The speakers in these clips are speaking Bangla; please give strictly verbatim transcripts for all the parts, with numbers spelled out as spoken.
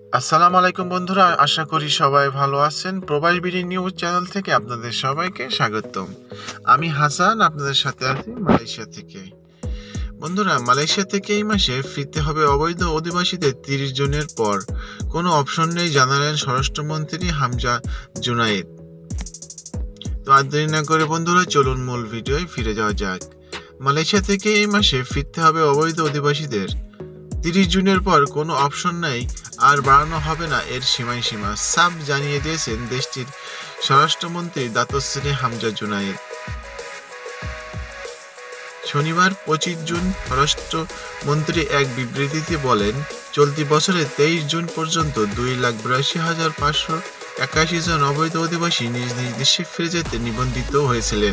আসসালামু আলাইকুম বন্ধুরা, আশা করি সবাই ভালো আছেন। প্রবাস বিডি নিউজ চ্যানেল থেকে আপনাদের সবাইকে স্বাগতম। আমি হাসান, আপনাদের সাথে আছি মালয়েশিয়া থেকে। বন্ধুরা, মালয়েশিয়া থেকে এই মাসে ফিরতে হবে অবৈধ অধিবাসীদের তিরিশ জনের পর কোনো অপশন নেই জানালেন স্বরাষ্ট্রমন্ত্রী হামজা জুনায়েদ। তো আর দেরি না করে বন্ধুরা, চলুন মূল ভিডিওয় ফিরে যাওয়া যাক। মালয়েশিয়া থেকে এই মাসে ফিরতে হবে অবৈধ অধিবাসীদের তিরিশ জুনের পর কোনো অপশন নাই, আর বাড়ানো হবে না এর সীমায় সীমা সাফ জানিয়ে দিয়েছেন দেশটির স্বরাষ্ট্রমন্ত্রী দাতশ্রী হামজা জুনায়েদ। শনিবার পঁচিশ জুন স্বরাষ্ট্রমন্ত্রী এক বিবৃতিতে বলেন, চলতি বছরের তেইশ জুন পর্যন্ত দুই লাখ বিরাশি হাজার পাঁচশো একাশি জন অবৈধ অধিবাসী নিজ নিজ দেশে ফিরে যেতে নিবন্ধিত হয়েছিলেন।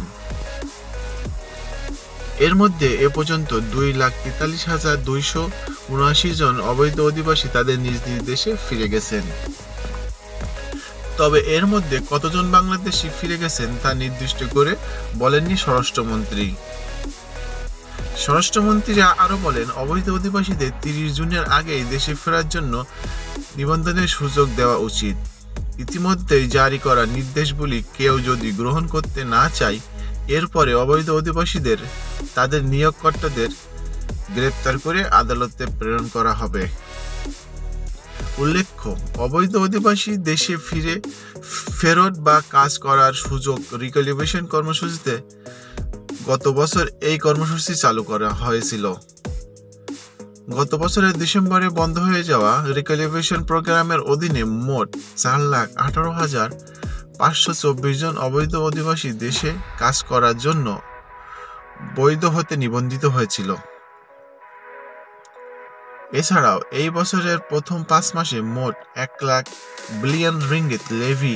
এর মধ্যে এ পর্যন্ত দুই লাখ তেতাল্লিশ হাজার দুইশো উনআশি জন অবৈধ অধিবাসী তাদের নিজ নিজ দেশে ফিরে গেছেন। তবে এর মধ্যে কতজন বাংলাদেশি ফিরে গেছেন তা নির্দিষ্ট করে বলেননি স্বরাষ্ট্রমন্ত্রী। স্বরাষ্ট্রমন্ত্রীরা আরো বলেন, অবৈধ অধিবাসীদের তিরিশ জুনের আগেই দেশে ফেরার জন্য নিবন্ধনের সুযোগ দেওয়া উচিত। ইতিমধ্যেই জারি করা নির্দেশগুলি কেউ যদি গ্রহণ করতে না চায়, এরপরে অবৈধ অধিবাসীদের তাদের নিয়োগকর্তাদের গ্রেপ্তার করে আদালতে প্রেরণ করা হবে। উল্লেখ্য, অবৈধ অধিবাসী দেশে ফিরে ফেরত বা কাজ করার সুযোগ রিক্যালিব্রেশন কর্মসূচিতে গত বছর এই কর্মসূচি চালু করা হয়েছিল। গত বছরের ডিসেম্বরে বন্ধ হয়ে যাওয়া রিক্যালিব্রেশন প্রোগ্রামের অধীনে মোট চার লাখ আঠারো হাজার পাঁচশো চব্বিশ জন অবৈধ অধিবাসী দেশে কাজ করার জন্য বৈধ হতে নিবন্ধিত হয়েছিল। এছাড়াও এই বছরের প্রথম পাঁচ মাসে মোট এক লাখ বিলিয়ন রিঙ্গিত লেভি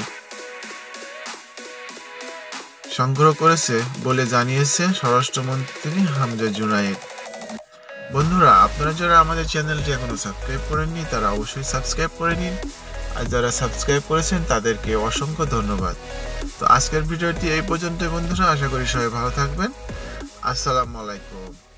সংগ্রহ করেছে বলে জানিয়েছে স্বরাষ্ট্রমন্ত্রী হামজা জুনায়েদ। বন্ধুরা, আপনারা যারা আমাদের চ্যানেলটি এখনো সাবস্ক্রাইব করেননি তারা অবশ্যই সাবস্ক্রাইব করে নিন, আর যারা সাবস্ক্রাইব করেছেন তাদেরকে অসংখ্য ধন্যবাদ। তো আজকের ভিডিওটি এই পর্যন্তই বন্ধুরা, আশা করি সবাই ভালো থাকবেন। আসসালামু আলাইকুম।